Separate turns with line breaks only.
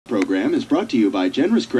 program is brought to you by Generous Credit.